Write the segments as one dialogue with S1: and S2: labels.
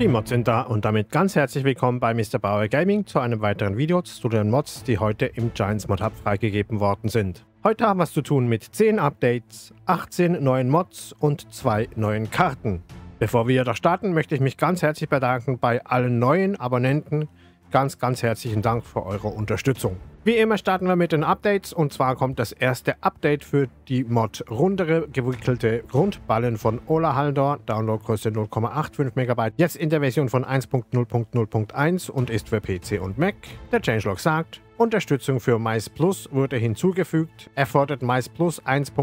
S1: Die Mods sind da und damit ganz herzlich willkommen bei Mr. Bauer Gaming zu einem weiteren Video zu den Mods, die heute im Giants Mod Hub freigegeben worden sind. Heute haben wir es zu tun mit 10 Updates, 18 neuen Mods und 2 neuen Karten. Bevor wir jedoch starten, möchte ich mich ganz herzlich bedanken bei allen neuen Abonnenten. Ganz herzlichen Dank für eure Unterstützung. Wie immer starten wir mit den Updates und zwar kommt das erste Update für die Mod rundere gewickelte Grundballen von Ola Haldor, Downloadgröße 0,85 MB, jetzt in der Version von 1.0.0.1 und ist für PC und Mac. Der Changelog sagt, Unterstützung für Mais Plus wurde hinzugefügt, erfordert Mais Plus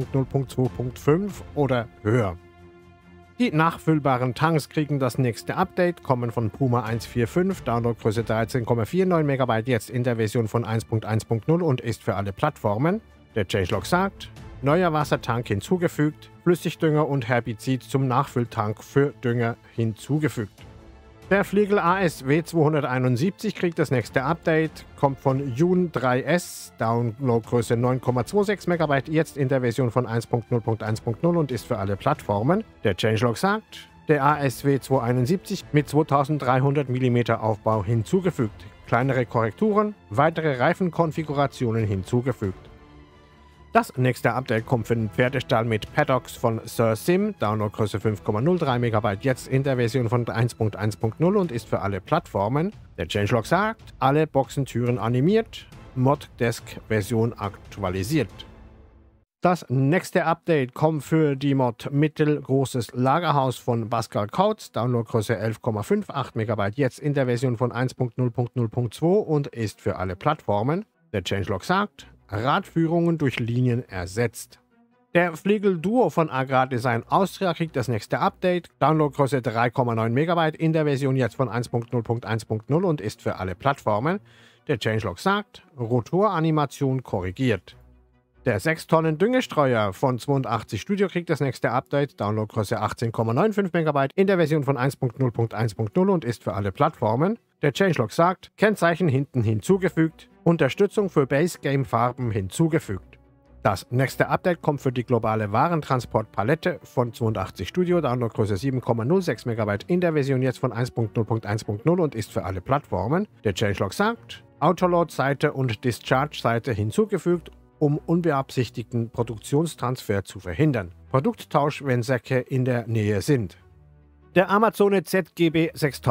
S1: 1.0.2.5 oder höher. Die nachfüllbaren Tanks kriegen das nächste Update, kommen von Puma 145, Downloadgröße 13,49 MB, jetzt in der Version von 1.1.0 und ist für alle Plattformen. Der Changelog sagt, neuer Wassertank hinzugefügt, Flüssigdünger und Herbizid zum Nachfülltank für Dünger hinzugefügt. Der Fliegel ASW 271 kriegt das nächste Update, kommt von Jun 3S, Downloadgröße 9,26 MB, jetzt in der Version von 1.0.1.0 und ist für alle Plattformen. Der Changelog sagt, der ASW 271 mit 2300 mm Aufbau hinzugefügt, kleinere Korrekturen, weitere Reifenkonfigurationen hinzugefügt. Das nächste Update kommt für den Pferdestall mit Paddocks von Sir Sim, Downloadgröße 5,03 MB, jetzt in der Version von 1.1.0 und ist für alle Plattformen. Der Changelog sagt, alle Boxentüren animiert, Moddesk-Version aktualisiert. Das nächste Update kommt für die Mod Mittelgroßes Lagerhaus von Pascal Kautz, Downloadgröße 11,58 MB, jetzt in der Version von 1.0.0.2 und ist für alle Plattformen. Der Changelog sagt, Radführungen durch Linien ersetzt. Der Fliegel Duo von Agrardesign Austria kriegt das nächste Update, Downloadgröße 3,9 MB, in der Version jetzt von 1.0.1.0 und ist für alle Plattformen. Der Changelog sagt, Rotoranimation korrigiert. Der 6 Tonnen Düngestreuer von 82 Studio kriegt das nächste Update, Downloadgröße 18,95 MB, in der Version von 1.0.1.0 und ist für alle Plattformen. Der Changelog sagt, Kennzeichen hinten hinzugefügt, Unterstützung für Base Game Farben hinzugefügt. Das nächste Update kommt für die globale Warentransportpalette von 82 Studio, Downloadgröße 7,06 MB, in der Version jetzt von 1.0.1.0 und ist für alle Plattformen. Der Changelog sagt, Autoload-Seite und Discharge-Seite hinzugefügt, um unbeabsichtigten Produktionstransfer zu verhindern. Produkttausch, wenn Säcke in der Nähe sind. Der Amazone ZGB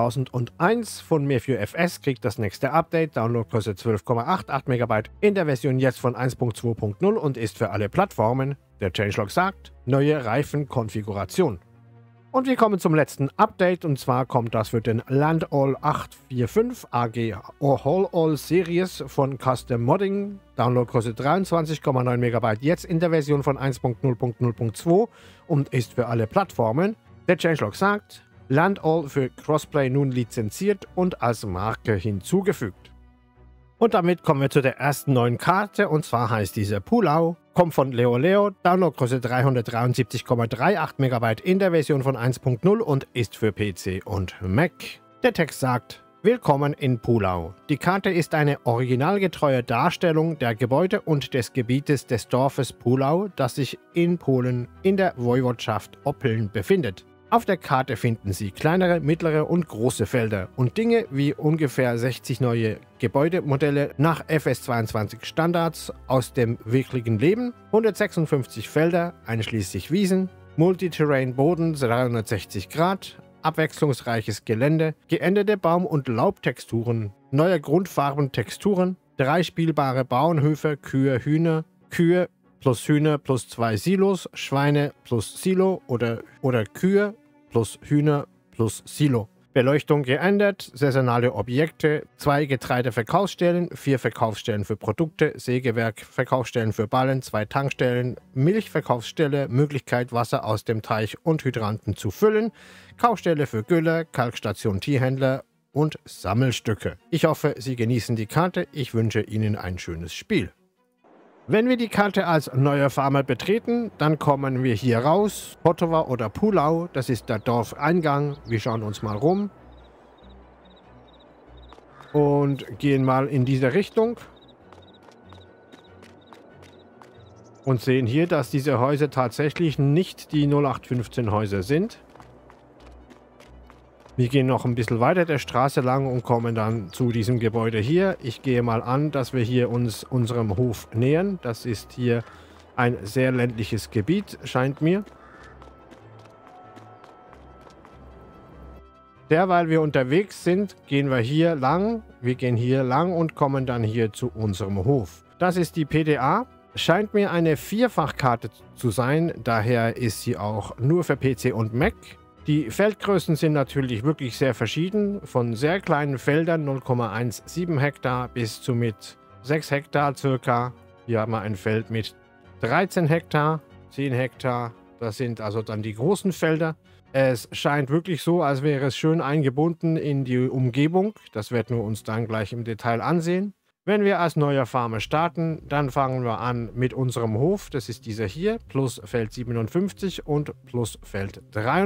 S1: 6001 von Mir4FS kriegt das nächste Update, Downloadgröße 12,88 MB, in der Version jetzt von 1.2.0 und ist für alle Plattformen. Der Changelog sagt, neue Reifenkonfiguration. Und wir kommen zum letzten Update und zwar kommt das für den Landall 845 AG Haul All Series von Custom Modding, Downloadgröße 23,9 MB, jetzt in der Version von 1.0.0.2 und ist für alle Plattformen. Der Changelog sagt, Landall für Crossplay nun lizenziert und als Marke hinzugefügt. Und damit kommen wir zu der ersten neuen Karte und zwar heißt diese Pulau, kommt von Leo, Downloadgröße 373,38 MB in der Version von 1.0 und ist für PC und Mac. Der Text sagt, Willkommen in Pulau. Die Karte ist eine originalgetreue Darstellung der Gebäude und des Gebietes des Dorfes Pulau, das sich in Polen in der Woiwodschaft Oppeln befindet. Auf der Karte finden Sie kleinere, mittlere und große Felder und Dinge wie ungefähr 60 neue Gebäudemodelle nach FS22 Standards aus dem wirklichen Leben, 156 Felder, einschließlich Wiesen, Multiterrain Boden 360 Grad, abwechslungsreiches Gelände, geänderte Baum- und Laubtexturen, neue Grundfarbentexturen, 3 spielbare Bauernhöfe, Kühe plus Hühner plus 2 Silos, Schweine plus Silo oder Kühe plus Hühner plus Silo. Beleuchtung geändert, saisonale Objekte, 2 Getreideverkaufsstellen, 4 Verkaufsstellen für Produkte, Sägewerk, Verkaufsstellen für Ballen, 2 Tankstellen, Milchverkaufsstelle, Möglichkeit Wasser aus dem Teich und Hydranten zu füllen, Kaufstelle für Gülle, Kalkstation Tierhändler und Sammelstücke. Ich hoffe, Sie genießen die Karte, ich wünsche Ihnen ein schönes Spiel. Wenn wir die Karte als neuer Farmer betreten, dann kommen wir hier raus. Potowa oder Pulau, das ist der Dorfeingang. Wir schauen uns mal rum. Und gehen mal in diese Richtung. Und sehen hier, dass diese Häuser tatsächlich nicht die 0815 Häuser sind. Wir gehen noch ein bisschen weiter der Straße lang und kommen dann zu diesem Gebäude hier. Ich gehe mal an, dass wir hier uns unserem Hof nähern. Das ist hier ein sehr ländliches Gebiet, scheint mir. Derweil wir unterwegs sind, gehen wir hier lang. Wir gehen hier lang und kommen dann hier zu unserem Hof. Das ist die PDA. Scheint mir eine Vierfachkarte zu sein. Daher ist sie auch nur für PC und Mac. Die Feldgrößen sind natürlich wirklich sehr verschieden. Von sehr kleinen Feldern 0,17 Hektar bis zu mit 6 Hektar circa. Hier haben wir ein Feld mit 13 Hektar, 10 Hektar. Das sind also dann die großen Felder. Es scheint wirklich so, als wäre es schön eingebunden in die Umgebung. Das werden wir uns dann gleich im Detail ansehen. Wenn wir als neuer Farmer starten, dann fangen wir an mit unserem Hof. Das ist dieser hier, plus Feld 57 und plus Feld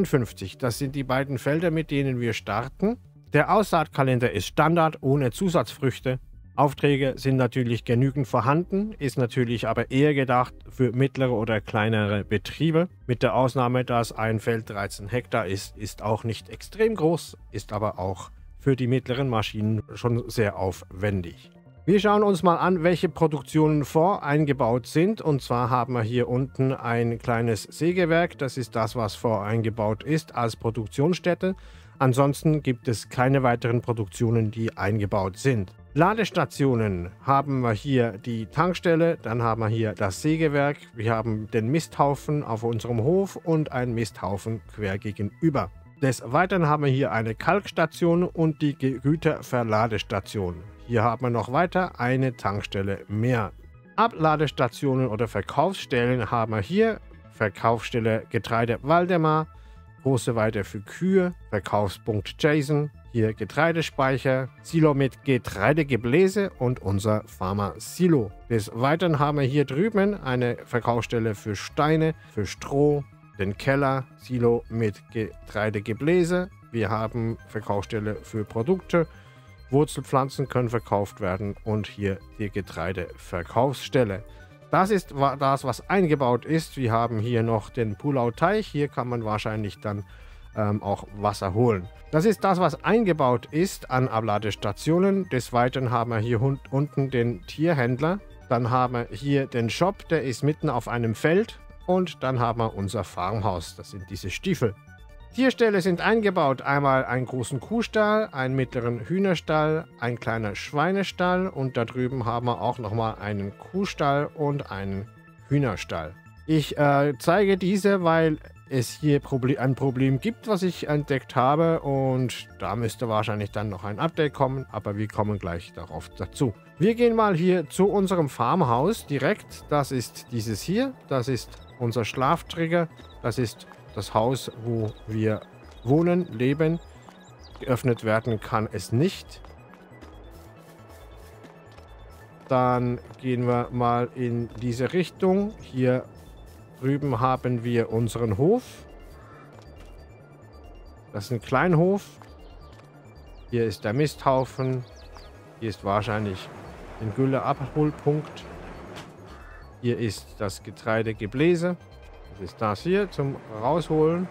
S1: 53. Das sind die beiden Felder, mit denen wir starten. Der Aussaatkalender ist Standard, ohne Zusatzfrüchte. Aufträge sind natürlich genügend vorhanden, ist natürlich aber eher gedacht für mittlere oder kleinere Betriebe. Mit der Ausnahme, dass ein Feld 13 Hektar ist, ist auch nicht extrem groß, ist aber auch für die mittleren Maschinen schon sehr aufwendig. Wir schauen uns mal an, welche Produktionen voreingebaut sind. Und zwar haben wir hier unten ein kleines Sägewerk. Das ist das, was voreingebaut ist als Produktionsstätte. Ansonsten gibt es keine weiteren Produktionen, die eingebaut sind. Ladestationen haben wir hier die Tankstelle, dann haben wir hier das Sägewerk. Wir haben den Misthaufen auf unserem Hof und einen Misthaufen quer gegenüber. Des Weiteren haben wir hier eine Kalkstation und die Güterverladestation. Hier haben wir noch weiter eine Tankstelle mehr. Abladestationen oder Verkaufsstellen haben wir hier. Verkaufsstelle Getreide Waldemar, große Weide für Kühe, Verkaufspunkt Jason, hier Getreidespeicher, Silo mit Getreidegebläse und unser Farmer-Silo. Des Weiteren haben wir hier drüben eine Verkaufsstelle für Steine, für Stroh, den Keller, Silo mit Getreidegebläse. Wir haben Verkaufsstelle für Produkte. Wurzelpflanzen können verkauft werden und hier die Getreideverkaufsstelle. Das ist das, was eingebaut ist. Wir haben hier noch den Pulau-Teich. Hier kann man wahrscheinlich dann auch Wasser holen. Das ist das, was eingebaut ist an Abladestationen. Des Weiteren haben wir hier unten den Tierhändler. Dann haben wir hier den Shop, der ist mitten auf einem Feld. Und dann haben wir unser Farmhaus. Das sind diese Stiefel. Tierställe sind eingebaut. Einmal einen großen Kuhstall, einen mittleren Hühnerstall, ein kleiner Schweinestall und da drüben haben wir auch nochmal einen Kuhstall und einen Hühnerstall. Ich zeige diese, weil es hier ein Problem gibt, was ich entdeckt habe und da müsste wahrscheinlich dann noch ein Update kommen, aber wir kommen gleich darauf dazu. Wir gehen mal hier zu unserem Farmhaus direkt. Das ist dieses hier, das ist unser Schlaftrigger, das ist das Haus, wo wir wohnen, leben. Geöffnet werden kann es nicht. Dann gehen wir mal in diese Richtung. Hier drüben haben wir unseren Hof. Das ist ein Kleinhof. Hier ist der Misthaufen. Hier ist wahrscheinlich ein Gülleabholpunkt. Hier ist das Getreidegebläse. Das ist das hier zum Rausholen.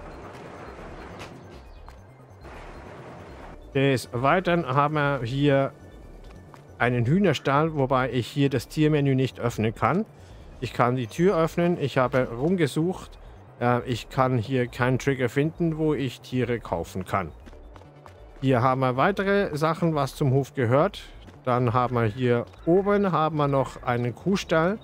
S1: Des Weiteren haben wir hier einen Hühnerstall, wobei ich hier das Tiermenü nicht öffnen kann. Ich kann die Tür öffnen. Ich habe rumgesucht. Ich kann hier keinen Trigger finden, wo ich Tiere kaufen kann. Hier haben wir weitere Sachen, was zum Hof gehört. Dann haben wir hier oben haben wir noch einen Kuhstall.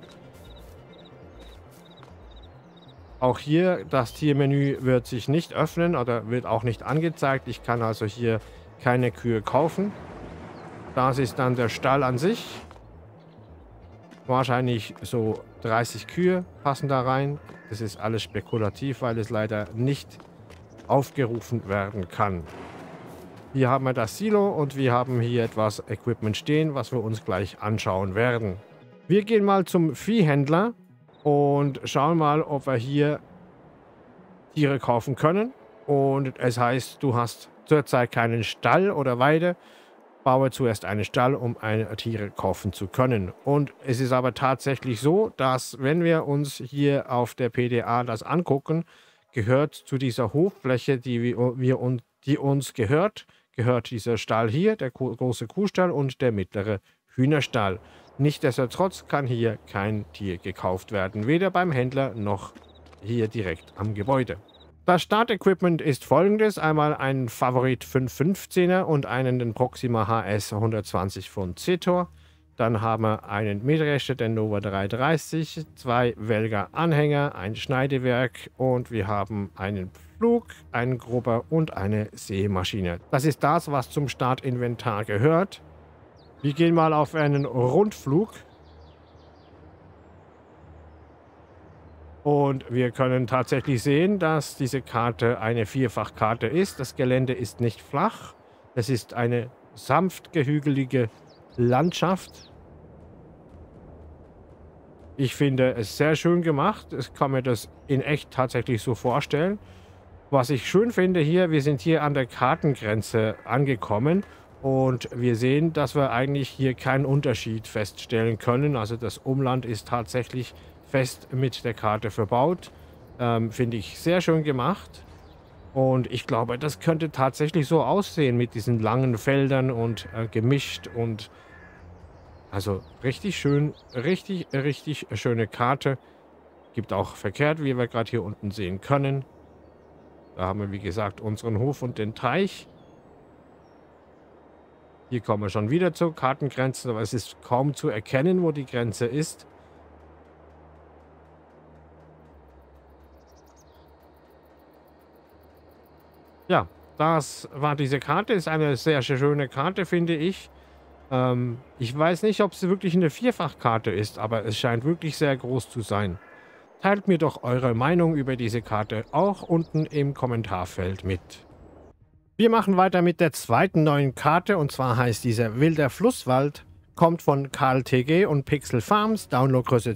S1: Auch hier, das Tiermenü wird sich nicht öffnen oder wird auch nicht angezeigt. Ich kann also hier keine Kühe kaufen. Das ist dann der Stall an sich. Wahrscheinlich so 30 Kühe passen da rein. Das ist alles spekulativ, weil es leider nicht aufgerufen werden kann. Hier haben wir das Silo und wir haben hier etwas Equipment stehen, was wir uns gleich anschauen werden. Wir gehen mal zum Viehhändler. Und schauen mal, ob wir hier Tiere kaufen können. Und es heißt, du hast zurzeit keinen Stall oder Weide. Baue zuerst einen Stall, um Tiere kaufen zu können. Und es ist aber tatsächlich so, dass wenn wir uns hier auf der PDA das angucken, gehört zu dieser Hoffläche, die wir die uns gehört dieser Stall hier, der große Kuhstall und der mittlere Hühnerstall. Nichtsdestotrotz kann hier kein Tier gekauft werden, weder beim Händler noch hier direkt am Gebäude. Das Startequipment ist folgendes: einmal ein Favorit 515er und einen den Proxima HS 120 von Zetor. Dann haben wir einen Mähdrescher, den Nova 330, 2 Welger Anhänger, ein Schneidewerk und wir haben einen Pflug, einen Grubber und eine Sämaschine. Das ist das, was zum Startinventar gehört. Wir gehen mal auf einen Rundflug. Und wir können tatsächlich sehen, dass diese Karte eine Vierfachkarte ist. Das Gelände ist nicht flach. Es ist eine sanft gehügelige Landschaft. Ich finde es sehr schön gemacht. Ich kann mir das in echt tatsächlich so vorstellen. Was ich schön finde hier, wir sind hier an der Kartengrenze angekommen. Und wir sehen, dass wir eigentlich hier keinen Unterschied feststellen können. Also das Umland ist tatsächlich fest mit der Karte verbaut. Finde ich sehr schön gemacht. Und ich glaube, das könnte tatsächlich so aussehen mit diesen langen Feldern und gemischt und also richtig schön, richtig schöne Karte. Gibt auch verkehrt, wie wir gerade hier unten sehen können. Da haben wir, wie gesagt, unseren Hof und den Teich. Hier kommen wir schon wieder zur Kartengrenze, aber es ist kaum zu erkennen, wo die Grenze ist. Ja, das war diese Karte. Ist eine sehr schöne Karte, finde ich. Ich weiß nicht, ob sie wirklich eine Vierfachkarte ist, aber es scheint wirklich sehr groß zu sein. Teilt mir doch eure Meinung über diese Karte auch unten im Kommentarfeld mit. Wir machen weiter mit der zweiten neuen Karte und zwar heißt diese Wilder Flusswald. Kommt von KLTG und Pixel Farms, Downloadgröße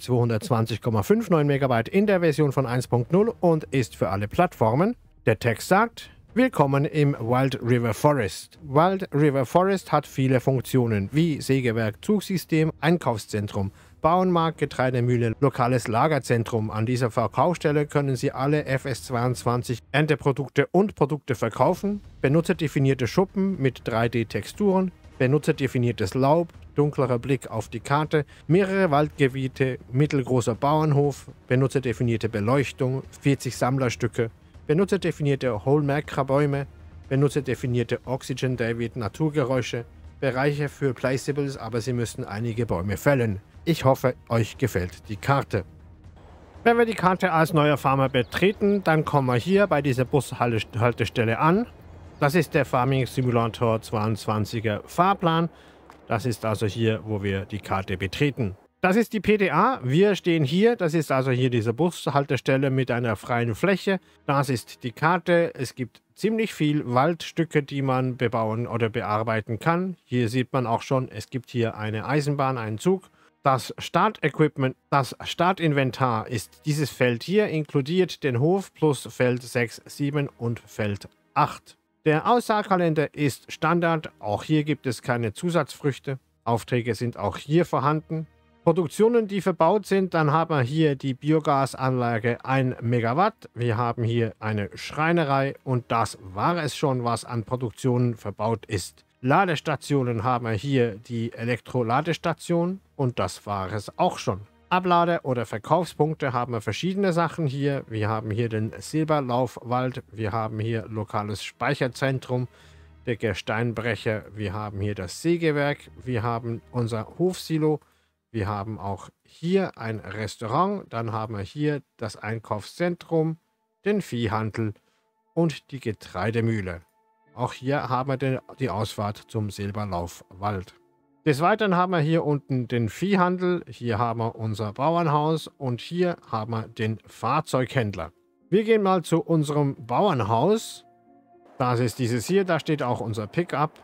S1: 220,59 MB in der Version von 1.0 und ist für alle Plattformen. Der Text sagt: Willkommen im Wild River Forest. Wild River Forest hat viele Funktionen wie Sägewerk, Zugsystem, Einkaufszentrum, Bauernmarkt, Getreidemühle, lokales Lagerzentrum. An dieser Verkaufsstelle können Sie alle FS22 Ernteprodukte und Produkte verkaufen, benutzerdefinierte Schuppen mit 3D-Texturen, benutzerdefiniertes Laub, dunklerer Blick auf die Karte, mehrere Waldgebiete, mittelgroßer Bauernhof, benutzerdefinierte Beleuchtung, 40 Sammlerstücke, benutzerdefinierte Hallmark-Bäume, benutzerdefinierte Oxygen David Naturgeräusche, Bereiche für Placeables, aber Sie müssen einige Bäume fällen. Ich hoffe, euch gefällt die Karte. Wenn wir die Karte als neuer Farmer betreten, dann kommen wir hier bei dieser Bushaltestelle an. Das ist der Farming Simulator 22er Fahrplan. Das ist also hier, wo wir die Karte betreten. Das ist die PDA. Wir stehen hier. Das ist also hier diese Bushaltestelle mit einer freien Fläche. Das ist die Karte. Es gibt ziemlich viel Waldstücke, die man bebauen oder bearbeiten kann. Hier sieht man auch schon, es gibt hier eine Eisenbahn, einen Zug. Das Startequipment, das Startinventar ist dieses Feld hier, inkludiert den Hof plus Feld 6, 7 und Feld 8. Der Aussaatkalender ist Standard. Auch hier gibt es keine Zusatzfrüchte. Aufträge sind auch hier vorhanden. Produktionen, die verbaut sind, dann haben wir hier die Biogasanlage 1 Megawatt. Wir haben hier eine Schreinerei und das war es schon, was an Produktionen verbaut ist. Ladestationen haben wir hier die Elektroladestation und das war es auch schon. Ablade- oder Verkaufspunkte haben wir verschiedene Sachen hier. Wir haben hier den Silberlaufwald, wir haben hier lokales Speicherzentrum, der Gesteinbrecher, wir haben hier das Sägewerk, wir haben unser Hofsilo. Wir haben auch hier ein Restaurant, dann haben wir hier das Einkaufszentrum, den Viehhandel und die Getreidemühle. Auch hier haben wir die Ausfahrt zum Silberlaufwald. Des Weiteren haben wir hier unten den Viehhandel, hier haben wir unser Bauernhaus und hier haben wir den Fahrzeughändler. Wir gehen mal zu unserem Bauernhaus. Das ist dieses hier, da steht auch unser Pickup.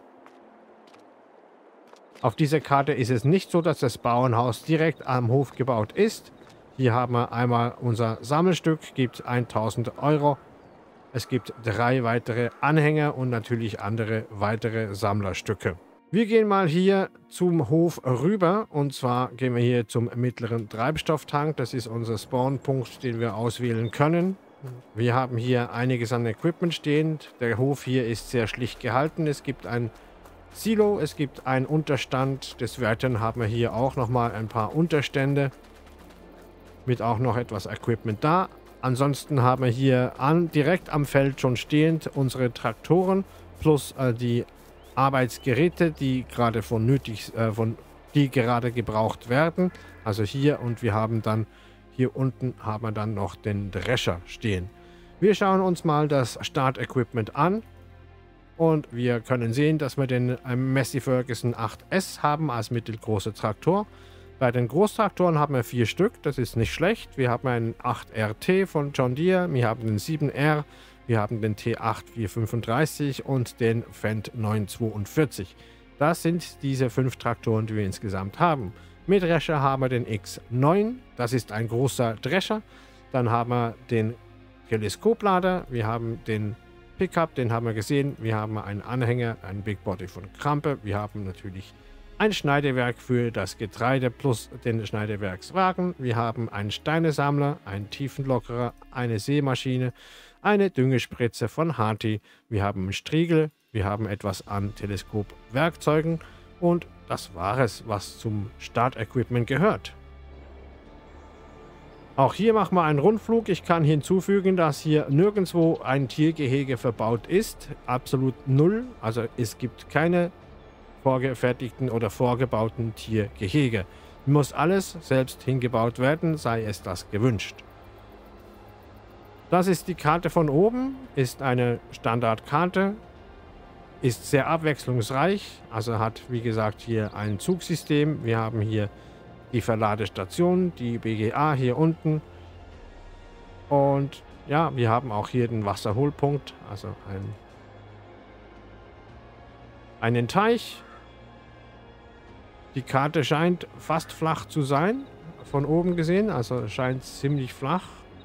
S1: Auf dieser Karte ist es nicht so, dass das Bauernhaus direkt am Hof gebaut ist. Hier haben wir einmal unser Sammelstück, gibt 1000 €. Es gibt 3 weitere Anhänger und natürlich andere weitere Sammlerstücke. Wir gehen mal hier zum Hof rüber und zwar gehen wir hier zum mittleren Treibstofftank. Das ist unser Spawnpunkt, den wir auswählen können. Wir haben hier einiges an Equipment stehend. Der Hof hier ist sehr schlicht gehalten. Es gibt ein Silo, es gibt einen Unterstand. Des Weiteren haben wir hier auch nochmal ein paar Unterstände mit auch noch etwas Equipment da. Ansonsten haben wir hier direkt am Feld schon stehend unsere Traktoren plus die Arbeitsgeräte, die gerade die gerade gebraucht werden. Also hier, und wir haben dann hier unten haben wir dann noch den Drescher stehen. Wir schauen uns mal das Startequipment an und wir können sehen, dass wir den Massey Ferguson 8S haben als mittelgroßer Traktor. Bei den Großtraktoren haben wir 4 Stück, das ist nicht schlecht. Wir haben einen 8RT von John Deere, wir haben den 7R, wir haben den T8 435 und den Fendt 942. Das sind diese 5 Traktoren, die wir insgesamt haben. Mit Drescher haben wir den X9, das ist ein großer Drescher. Dann haben wir den Teleskoplader, wir haben den Pickup, den haben wir gesehen. Wir haben einen Anhänger, einen Big Body von Krampe. Wir haben natürlich ein Schneidewerk für das Getreide plus den Schneidewerkswagen. Wir haben einen Steinesammler, einen Tiefenlockerer, eine Sämaschine, eine Düngespritze von Harti. Wir haben einen Striegel, wir haben etwas an Teleskopwerkzeugen und das war es, was zum Startequipment gehört. Auch hier machen wir einen Rundflug. Ich kann hinzufügen, dass hier nirgendwo ein Tiergehege verbaut ist. Absolut null. Also es gibt keine vorgefertigten oder vorgebauten Tiergehege. Muss alles selbst hingebaut werden, sei es das gewünscht. Das ist die Karte von oben. Ist eine Standardkarte. Ist sehr abwechslungsreich. Also hat, wie gesagt, hier ein Zugsystem. Wir haben hier die Verladestation, die BGA hier unten. Und ja, wir haben auch hier den Wasserholpunkt, also einen Teich. Die Karte scheint fast flach zu sein, von oben gesehen, also scheint ziemlich flach.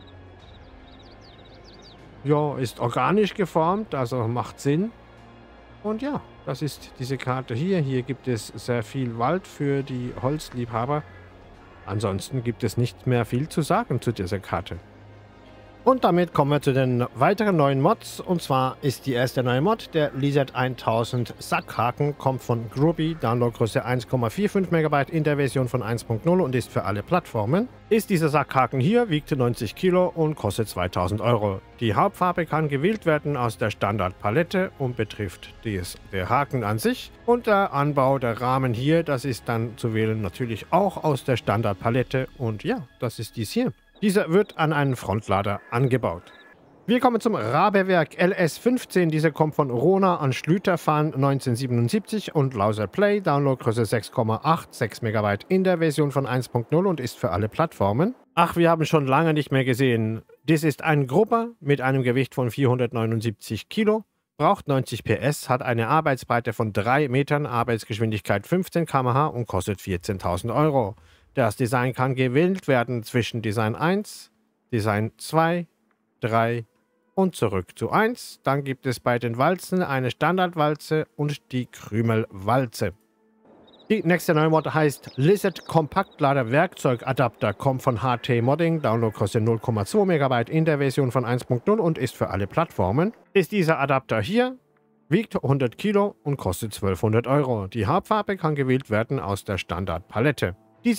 S1: Ja, ist organisch geformt, also macht Sinn. Und ja, das ist diese Karte hier. Hier gibt es sehr viel Wald für die Holzliebhaber. Ansonsten gibt es nicht mehr viel zu sagen zu dieser Karte. Und damit kommen wir zu den weiteren neuen Mods. Und zwar ist die erste neue Mod der Lizard 1000 Sackhaken, kommt von Groby, Downloadgröße 1,45 MB in der Version von 1.0 und ist für alle Plattformen. Ist dieser Sackhaken hier, wiegt 90 Kilo und kostet 2000 Euro. Die Hauptfarbe kann gewählt werden aus der Standardpalette und betrifft der Haken an sich. Und der Anbau, der Rahmen hier, das ist dann zu wählen natürlich auch aus der Standardpalette. Und ja, das ist dies hier. Dieser wird an einen Frontlader angebaut. Wir kommen zum Rabewerk LS15. Dieser kommt von Rona an Schlüterfahren 1977 und Lauser Play. Downloadgröße 6,86 MB in der Version von 1.0 und ist für alle Plattformen. Ach, wir haben schon lange nicht mehr gesehen. Dies ist ein Grubber mit einem Gewicht von 479 Kilo. Braucht 90 PS, hat eine Arbeitsbreite von 3 Metern, Arbeitsgeschwindigkeit 15 km/h und kostet 14.000 Euro. Das Design kann gewählt werden zwischen Design 1, Design 2, 3 und zurück zu 1. Dann gibt es bei den Walzen eine Standardwalze und die Krümelwalze. Die nächste neue Mod heißt Lizard Kompaktlader Werkzeugadapter, kommt von HT Modding, Downloadgröße 0,2 MB in der Version von 1.0 und ist für alle Plattformen. Ist dieser Adapter hier, wiegt 100 Kilo und kostet 1200 Euro. Die Hauptfarbe kann gewählt werden aus der Standardpalette.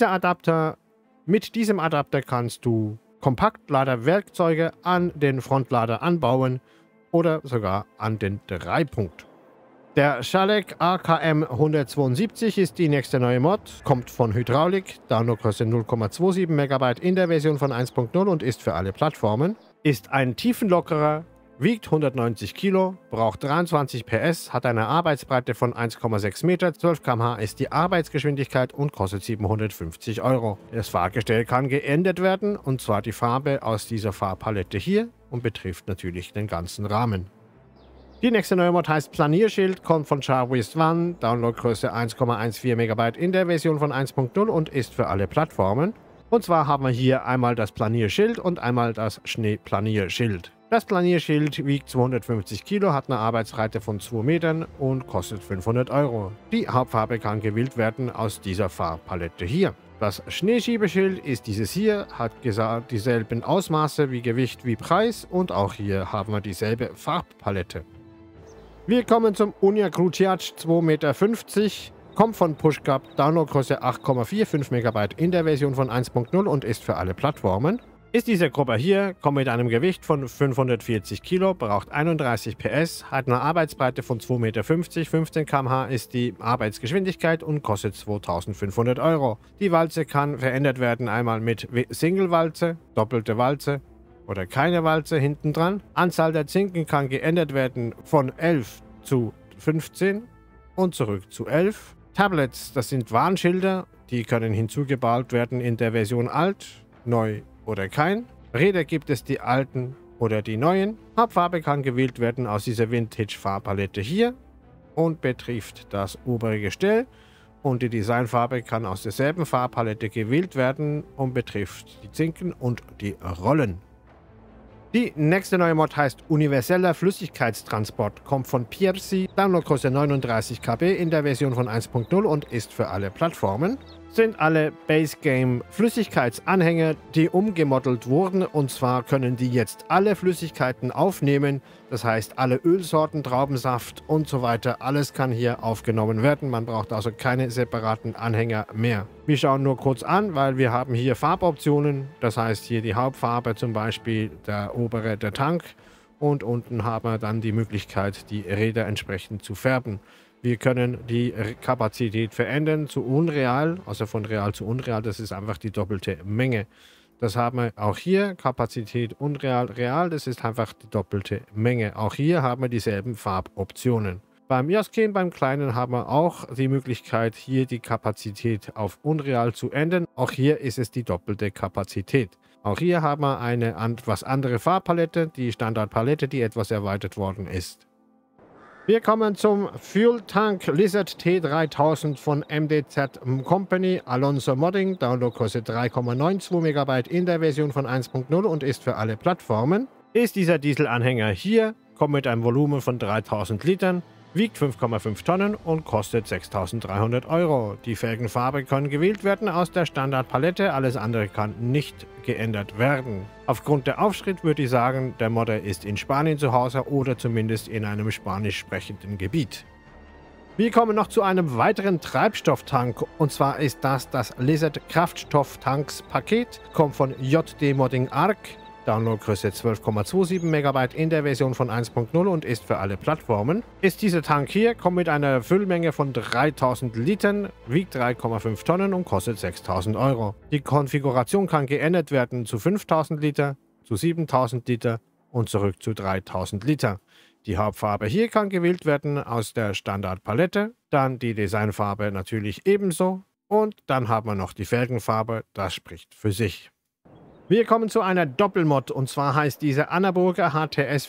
S1: Mit diesem Adapter kannst du Kompaktladerwerkzeuge an den Frontlader anbauen oder sogar an den Dreipunkt. Der Schalek AKM 172 ist die nächste neue Mod, kommt von Hydraulik, Downloadgröße 0,27 MB in der Version von 1.0 und ist für alle Plattformen. Ist ein Tiefenlockerer, wiegt 190 Kilo, braucht 23 PS, hat eine Arbeitsbreite von 1,6 Meter, 12 km/h ist die Arbeitsgeschwindigkeit und kostet 750 Euro. Das Fahrgestell kann geändert werden, und zwar die Farbe aus dieser Farbpalette hier und betrifft natürlich den ganzen Rahmen. Die nächste neue Mod heißt Planierschild, kommt von Charwist One, Downloadgröße 1,14 MB in der Version von 1.0 und ist für alle Plattformen. Und zwar haben wir hier einmal das Planierschild und einmal das Schneeplanierschild. Das Planierschild wiegt 250 Kilo, hat eine Arbeitsbreite von 2 Metern und kostet 500 Euro. Die Hauptfarbe kann gewählt werden aus dieser Farbpalette hier. Das Schneeschiebeschild ist dieses hier, hat gesagt dieselben Ausmaße wie Gewicht wie Preis und auch hier haben wir dieselbe Farbpalette. Wir kommen zum Unia Cruciat 2,50 Meter, kommt von PushCup, Downloadgröße 8,4, 5 MB in der Version von 1.0 und ist für alle Plattformen. Ist dieser Grubber hier, kommt mit einem Gewicht von 540 Kilo, braucht 31 PS, hat eine Arbeitsbreite von 2,50 Meter, 15 km/h ist die Arbeitsgeschwindigkeit und kostet 2500 Euro. Die Walze kann verändert werden, einmal mit Single-Walze, doppelte Walze oder keine Walze hinten dran. Anzahl der Zinken kann geändert werden von 11 zu 15 und zurück zu 11. Tablets, das sind Warnschilder, die können hinzugebaut werden in der Version alt, neu oder kein. Räder gibt es die alten oder die neuen. Hauptfarbe kann gewählt werden aus dieser Vintage-Farbpalette hier und betrifft das obere Gestell. Und die Designfarbe kann aus derselben Farbpalette gewählt werden und betrifft die Zinken und die Rollen. Die nächste neue Mod heißt Universeller Flüssigkeitstransport, kommt von Piercy, Downloadgröße 39 KB in der Version von 1.0 und ist für alle Plattformen. Sind alle Base Game Flüssigkeitsanhänger, die umgemodelt wurden, und zwar können die jetzt alle Flüssigkeiten aufnehmen, das heißt alle Ölsorten, Traubensaft und so weiter, alles kann hier aufgenommen werden, man braucht also keine separaten Anhänger mehr. Wir schauen nur kurz an, weil wir haben hier Farboptionen, das heißt hier die Hauptfarbe zum Beispiel, der obere der Tank und unten haben wir dann die Möglichkeit, die Räder entsprechend zu färben. Wir können die Kapazität verändern zu Unreal, also von Real zu Unreal, das ist einfach die doppelte Menge. Das haben wir auch hier, Kapazität Unreal, Real, das ist einfach die doppelte Menge. Auch hier haben wir dieselben Farboptionen. Beim Joskin, beim Kleinen, haben wir auch die Möglichkeit, hier die Kapazität auf Unreal zu ändern. Auch hier ist es die doppelte Kapazität. Auch hier haben wir eine etwas andere Farbpalette, die Standardpalette, die etwas erweitert worden ist. Wir kommen zum Fuel Tank Lizard T3000 von MDZ Company, Alonso Modding, Downloadgröße 3,92 MB in der Version von 1.0 und ist für alle Plattformen. Ist dieser Dieselanhänger hier, kommt mit einem Volumen von 3000 Litern, wiegt 5,5 Tonnen und kostet 6.300 Euro. Die Felgenfarbe kann gewählt werden aus der Standardpalette, alles andere kann nicht geändert werden. Aufgrund der Aufschrift würde ich sagen, der Modder ist in Spanien zu Hause oder zumindest in einem spanisch sprechenden Gebiet. Wir kommen noch zu einem weiteren Treibstofftank, und zwar ist das Lizard Kraftstofftanks Paket, kommt von JD Modding Arc. Downloadgröße 12,27 MB in der Version von 1.0 und ist für alle Plattformen. Ist dieser Tank hier, kommt mit einer Füllmenge von 3000 Litern, wiegt 3,5 Tonnen und kostet 6.000 Euro. Die Konfiguration kann geändert werden zu 5000 Liter, zu 7000 Liter und zurück zu 3000 Liter. Die Hauptfarbe hier kann gewählt werden aus der Standardpalette, dann die Designfarbe natürlich ebenso und dann haben wir noch die Felgenfarbe, das spricht für sich. Wir kommen zu einer Doppelmod, und zwar heißt diese Annaburger HTS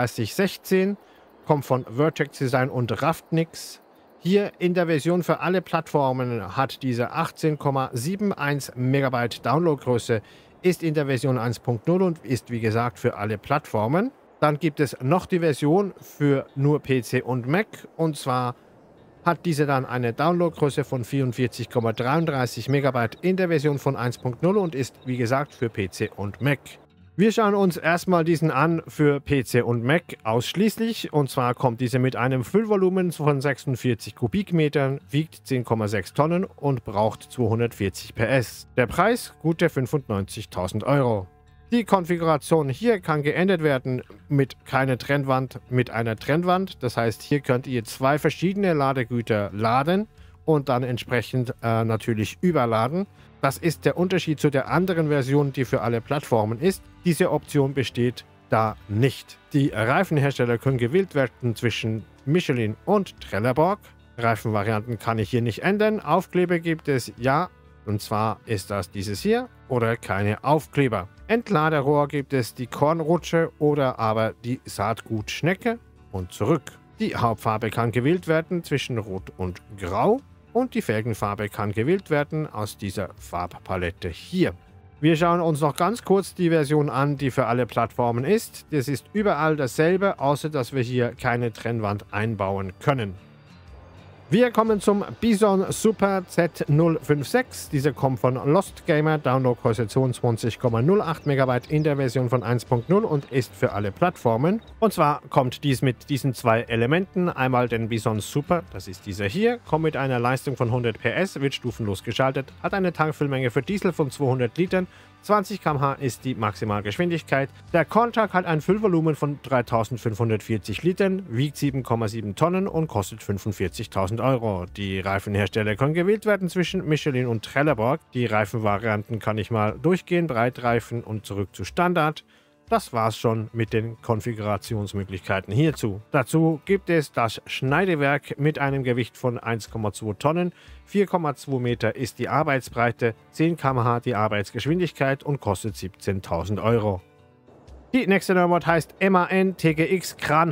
S1: 3416, kommt von Vertex Design und Raftnix. Hier in der Version für alle Plattformen hat diese 18,71 MB Downloadgröße, ist in der Version 1.0 und ist wie gesagt für alle Plattformen. Dann gibt es noch die Version für nur PC und Mac, und zwar hat diese dann eine Downloadgröße von 44,33 MB in der Version von 1.0 und ist, wie gesagt, für PC und Mac. Wir schauen uns erstmal diesen an für PC und Mac ausschließlich, und zwar kommt diese mit einem Füllvolumen von 46 Kubikmetern, wiegt 10,6 Tonnen und braucht 240 PS. Der Preis gute 95.000 Euro. Die Konfiguration hier kann geändert werden mit keine Trennwand, mit einer Trennwand. Das heißt, hier könnt ihr zwei verschiedene Ladegüter laden und dann entsprechend natürlich überladen. Das ist der Unterschied zu der anderen Version, die für alle Plattformen ist. Diese Option besteht da nicht. Die Reifenhersteller können gewählt werden zwischen Michelin und Trelleborg. Reifenvarianten kann ich hier nicht ändern. Aufkleber gibt es ja. Und zwar ist das dieses hier oder keine Aufkleber. Entladerohr gibt es die Kornrutsche oder aber die Saatgutschnecke und zurück. Die Hauptfarbe kann gewählt werden zwischen Rot und Grau und die Felgenfarbe kann gewählt werden aus dieser Farbpalette hier. Wir schauen uns noch ganz kurz die Version an, die für alle Plattformen ist. Das ist überall dasselbe, außer dass wir hier keine Trennwand einbauen können. Wir kommen zum Bison Super Z056. Dieser kommt von Lost Gamer, Downloadgröße 22,08 MB in der Version von 1.0 und ist für alle Plattformen. Und zwar kommt dies mit diesen zwei Elementen. Einmal den Bison Super, das ist dieser hier, kommt mit einer Leistung von 100 PS, wird stufenlos geschaltet, hat eine Tankfüllmenge für Diesel von 200 Litern, 20 km/h ist die Maximalgeschwindigkeit. Der Corntruck hat ein Füllvolumen von 3540 Litern, wiegt 7,7 Tonnen und kostet 45.000 Euro. Die Reifenhersteller können gewählt werden zwischen Michelin und Trelleborg. Die Reifenvarianten kann ich mal durchgehen, Breitreifen und zurück zu Standard. Das war's schon mit den Konfigurationsmöglichkeiten hierzu. Dazu gibt es das Schneidewerk mit einem Gewicht von 1,2 Tonnen, 4,2 Meter ist die Arbeitsbreite, 10 km/h die Arbeitsgeschwindigkeit und kostet 17.000 Euro. Die nächste Neumod heißt MAN TGX Kran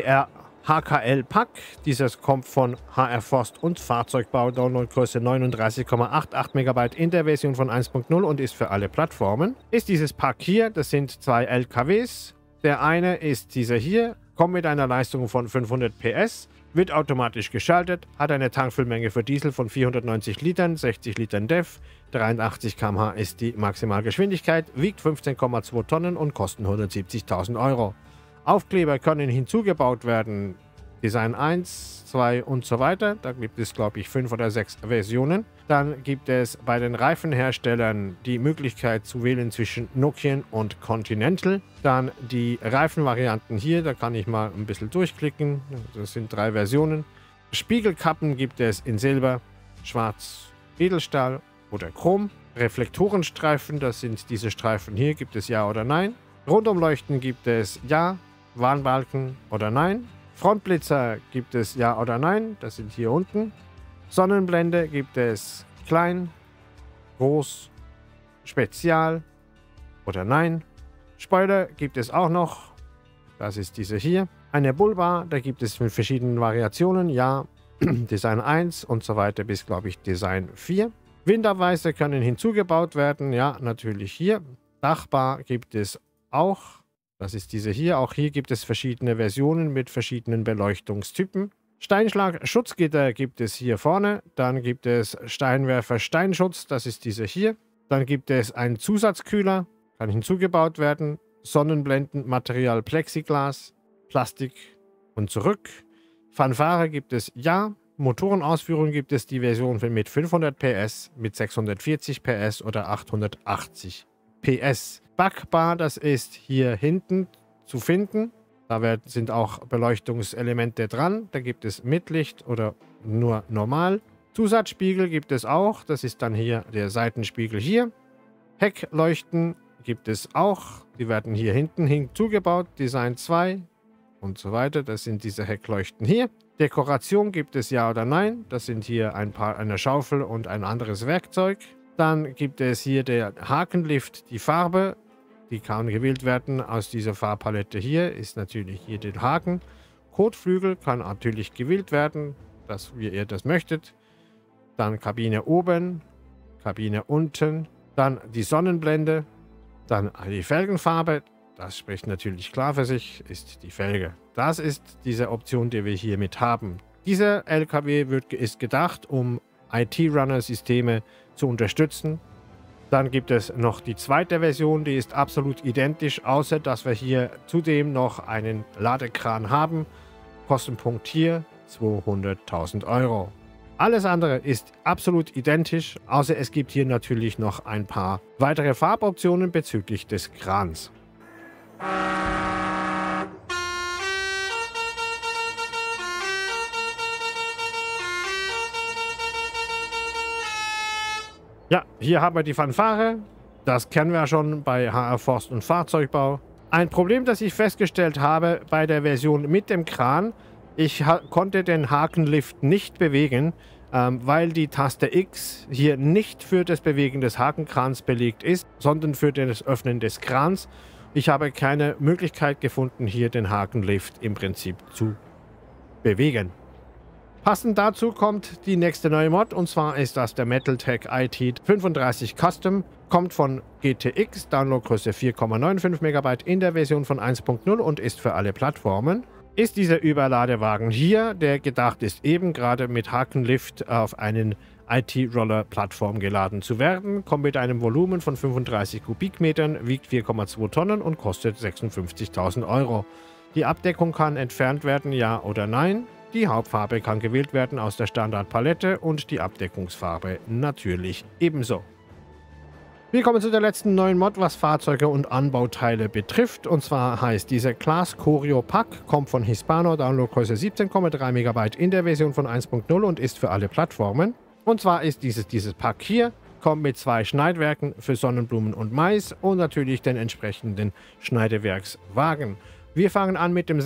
S1: HKL Pack. Dieses kommt von HR Forst und Fahrzeugbau, Downloadgröße 39,88 MB in der Version von 1.0 und ist für alle Plattformen. Ist dieses Pack hier, das sind zwei LKWs. Der eine ist dieser hier, kommt mit einer Leistung von 500 PS, wird automatisch geschaltet, hat eine Tankfüllmenge für Diesel von 490 Litern, 60 Litern DEF, 83 km/h ist die Maximalgeschwindigkeit, wiegt 15,2 Tonnen und kosten 170.000 Euro. Aufkleber können hinzugebaut werden, Design 1, 2 und so weiter. Da gibt es, glaube ich, 5 oder 6 Versionen. Dann gibt es bei den Reifenherstellern die Möglichkeit zu wählen zwischen Nokian und Continental. Dann die Reifenvarianten hier, da kann ich mal ein bisschen durchklicken. Das sind 3 Versionen. Spiegelkappen gibt es in Silber, Schwarz, Edelstahl oder Chrom. Reflektorenstreifen, das sind diese Streifen hier, gibt es Ja oder Nein. Rundumleuchten gibt es Ja, Warnbalken oder Nein. Frontblitzer gibt es Ja oder Nein, das sind hier unten. Sonnenblende gibt es Klein, Groß, Spezial oder Nein. Spoiler gibt es auch noch, das ist diese hier. Eine Bullbar, da gibt es mit verschiedenen Variationen, Ja, Design 1 und so weiter bis, glaube ich, Design 4. Windabweise können hinzugebaut werden, ja, natürlich hier. Dachbar gibt es auch. Das ist diese hier. Auch hier gibt es verschiedene Versionen mit verschiedenen Beleuchtungstypen. Steinschlag-Schutzgitter gibt es hier vorne. Dann gibt es Steinwerfer-Steinschutz. Das ist diese hier. Dann gibt es einen Zusatzkühler. Kann hinzugebaut werden. Sonnenblendenmaterial Plexiglas, Plastik und zurück. Fanfare gibt es Ja. Motorenausführung gibt es die Version mit 500 PS, mit 640 PS oder 880 PS. Backbar, das ist hier hinten zu finden. Da sind auch Beleuchtungselemente dran. Da gibt es mit Licht oder nur normal. Zusatzspiegel gibt es auch. Das ist dann hier der Seitenspiegel hier. Heckleuchten gibt es auch. Die werden hier hinten hinzugebaut. Design 2 und so weiter. Das sind diese Heckleuchten hier. Dekoration gibt es Ja oder Nein. Das sind hier eine Schaufel und ein anderes Werkzeug. Dann gibt es hier der Hakenlift, die Farbe. Die kann gewählt werden aus dieser Farbpalette hier. Ist natürlich hier der Haken. Kotflügel kann natürlich gewählt werden, wie ihr das möchtet. Dann Kabine oben, Kabine unten. Dann die Sonnenblende. Dann die Felgenfarbe. Das spricht natürlich klar für sich, ist die Felge. Das ist diese Option, die wir hier mit haben. Dieser LKW ist gedacht, um IT-Runner-Systeme zu unterstützen. Dann gibt es noch die zweite Version, die ist absolut identisch, außer dass wir hier zudem noch einen Ladekran haben. Kostenpunkt hier 200.000 Euro. Alles andere ist absolut identisch, außer es gibt hier natürlich noch ein paar weitere Farboptionen bezüglich des Krans. Ja, hier haben wir die Fanfare. Das kennen wir ja schon bei HR Forst und Fahrzeugbau. Ein Problem, das ich festgestellt habe bei der Version mit dem Kran, ich konnte den Hakenlift nicht bewegen, weil die Taste X hier nicht für das Bewegen des Hakenkrans belegt ist, sondern für das Öffnen des Krans. Ich habe keine Möglichkeit gefunden, hier den Hakenlift im Prinzip zu bewegen. Passend dazu kommt die nächste neue Mod, und zwar ist das der MetalTech IT 35 Custom. Kommt von GTX, Downloadgröße 4,95 MB in der Version von 1.0 und ist für alle Plattformen. ist dieser Überladewagen hier, der gedacht ist, eben gerade mit Hakenlift auf einen IT-Roller-Plattform geladen zu werden, kommt mit einem Volumen von 35 Kubikmetern, wiegt 4,2 Tonnen und kostet 56.000 Euro. Die Abdeckung kann entfernt werden, ja oder nein. Die Hauptfarbe kann gewählt werden aus der Standardpalette und die Abdeckungsfarbe natürlich ebenso. Wir kommen zu der letzten neuen Mod, was Fahrzeuge und Anbauteile betrifft. Und zwar heißt dieser Class Corio Pack, kommt von Hispano, Downloadgröße 17,3 MB in der Version von 1.0 und ist für alle Plattformen. Und zwar ist dieses Pack hier, kommt mit 2 Schneidwerken für Sonnenblumen und Mais und natürlich den entsprechenden Schneidewerkswagen. Wir fangen an mit dem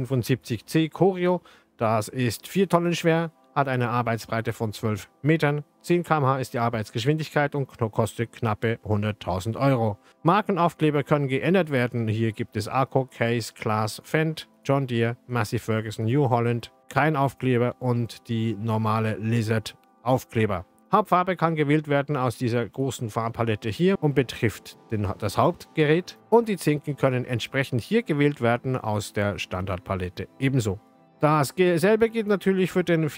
S1: 1675C Corio. Das ist 4 Tonnen schwer, hat eine Arbeitsbreite von 12 Metern, 10 km/h ist die Arbeitsgeschwindigkeit und kostet knappe 100.000 Euro. Markenaufkleber können geändert werden. Hier gibt es Arco, Case, Claas, Fendt, John Deere, Massey Ferguson, New Holland, kein Aufkleber und die normale Lizard Aufkleber. Hauptfarbe kann gewählt werden aus dieser großen Farbpalette hier und betrifft das Hauptgerät. Und die Zinken können entsprechend hier gewählt werden aus der Standardpalette ebenso. Dasselbe gilt natürlich für den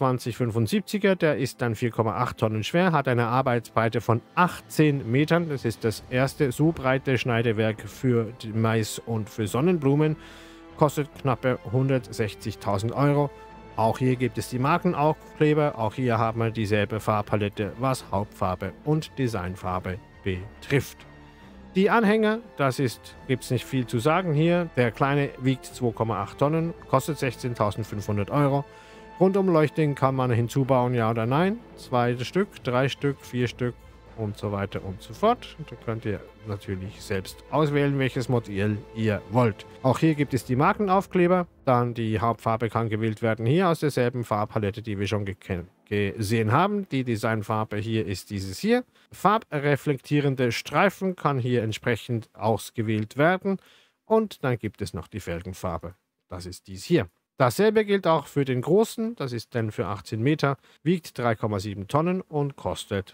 S1: 2475er, der ist dann 4,8 Tonnen schwer, hat eine Arbeitsbreite von 18 Metern. Das ist das erste so breite Schneidewerk für Mais und für Sonnenblumen. Kostet knappe 160.000 Euro. Auch hier gibt es die Markenaufkleber, auch hier haben wir dieselbe Farbpalette, was Hauptfarbe und Designfarbe betrifft. Die Anhänger, gibt es nicht viel zu sagen hier. Der kleine wiegt 2,8 Tonnen, kostet 16.500 Euro. Rundumleuchten kann man hinzubauen, ja oder nein. 2 Stück, 3 Stück, 4 Stück und so weiter und so fort. Da könnt ihr natürlich selbst auswählen, welches Modell ihr wollt. Auch hier gibt es die Markenaufkleber. Dann die Hauptfarbe kann gewählt werden, hier aus derselben Farbpalette, die wir schon gesehen haben. Die Designfarbe hier ist dieses hier. Farbreflektierende Streifen kann hier entsprechend ausgewählt werden. Und dann gibt es noch die Felgenfarbe. Das ist dies hier. Dasselbe gilt auch für den großen, das ist dann für 18 Meter, wiegt 3,7 Tonnen und kostet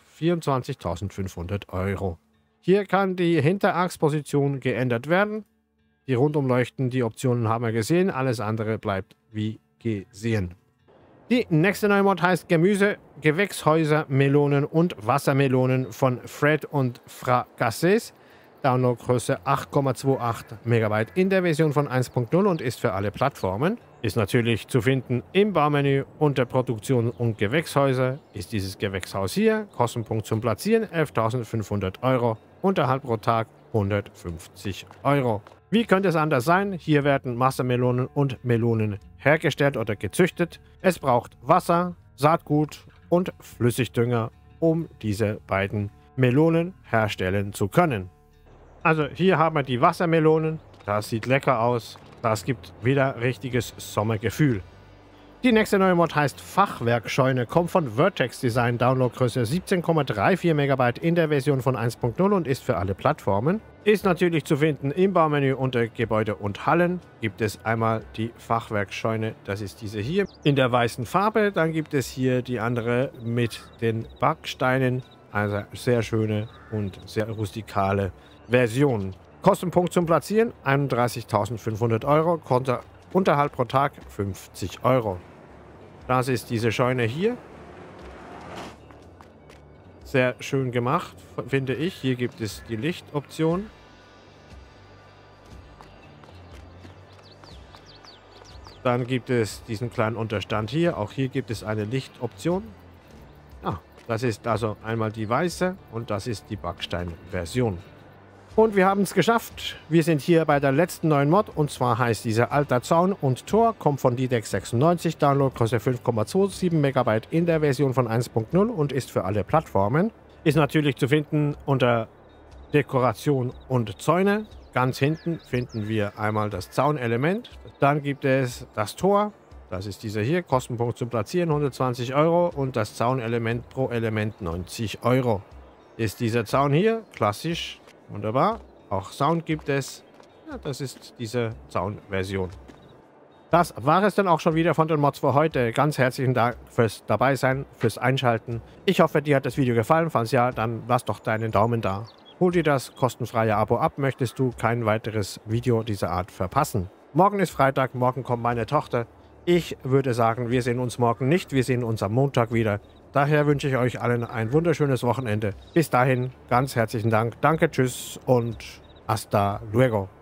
S1: 24.500 Euro. Hier kann die Hinterachsposition geändert werden. Die Rundumleuchten, die Optionen haben wir gesehen, alles andere bleibt wie gesehen. Die nächste neue Mod heißt Gemüse, Gewächshäuser, Melonen und Wassermelonen von Fred und Fracasses. Downloadgröße 8,28 MB in der Version von 1.0 und ist für alle Plattformen. Ist natürlich zu finden im Baumenü unter Produktion und Gewächshäuser. Ist dieses Gewächshaus hier. Kostenpunkt zum Platzieren 11.500 Euro. Unterhalt pro Tag 150 Euro. Wie könnte es anders sein? Hier werden Wassermelonen und Melonen hergestellt oder gezüchtet. Es braucht Wasser, Saatgut und Flüssigdünger, um diese beiden Melonen herstellen zu können. Also hier haben wir die Wassermelonen. Das sieht lecker aus. Das gibt wieder richtiges Sommergefühl. Die nächste neue Mod heißt Fachwerkscheune, kommt von Vertex Design, Downloadgröße 17,34 MB in der Version von 1.0 und ist für alle Plattformen. Ist natürlich zu finden im Baumenü unter Gebäude und Hallen. Gibt es einmal die Fachwerkscheune, das ist diese hier, in der weißen Farbe. Dann gibt es hier die andere mit den Backsteinen. Also sehr schöne und sehr rustikale Version. Kostenpunkt zum Platzieren 31.500 Euro, Unterhalt pro Tag 50 Euro. Das ist diese Scheune hier. Sehr schön gemacht, finde ich. Hier gibt es die Lichtoption. Dann gibt es diesen kleinen Unterstand hier. Auch hier gibt es eine Lichtoption. Das ist also einmal die weiße und das ist die Backstein-Version. Und wir haben es geschafft. Wir sind hier bei der letzten neuen Mod und zwar heißt dieser Alter Zaun und Tor, kommt von DDEX96, Downloadgröße 5,27 MB in der Version von 1.0 und ist für alle Plattformen. Ist natürlich zu finden unter Dekoration und Zäune. Ganz hinten finden wir einmal das Zaunelement. Dann gibt es das Tor. Das ist dieser hier, Kostenpunkt zum Platzieren 120 Euro und das Zaunelement pro Element 90 Euro. Ist dieser Zaun hier, klassisch, wunderbar. Auch Sound gibt es. Ja, das ist diese Zaunversion. Das war es dann auch schon wieder von den Mods für heute. Ganz herzlichen Dank fürs Dabeisein, fürs Einschalten. Ich hoffe, dir hat das Video gefallen. Falls ja, dann lass doch deinen Daumen da. Hol dir das kostenfreie Abo ab, möchtest du kein weiteres Video dieser Art verpassen. Morgen ist Freitag, morgen kommt meine Tochter. Ich würde sagen, wir sehen uns morgen nicht, wir sehen uns am Montag wieder. Daher wünsche ich euch allen ein wunderschönes Wochenende. Bis dahin, ganz herzlichen Dank. Danke, tschüss und hasta luego.